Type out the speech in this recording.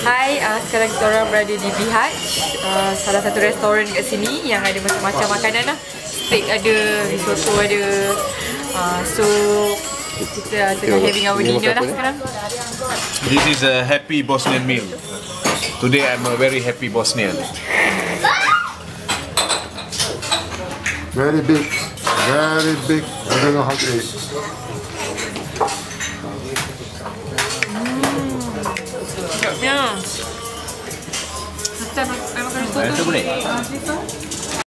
Hai, sekarang kita orang berada di Bihaj, salah satu restoran kat sini yang ada macam-macam makanan lah. Steak ada, risotto ada. So kita tengah having our dinner lah sekarang. This is a happy Bosnian meal. Today I'm a very happy Bosnian. Very big, very big. I don't know how to eat. Sedapnya. Macam makan risotto. Boleh?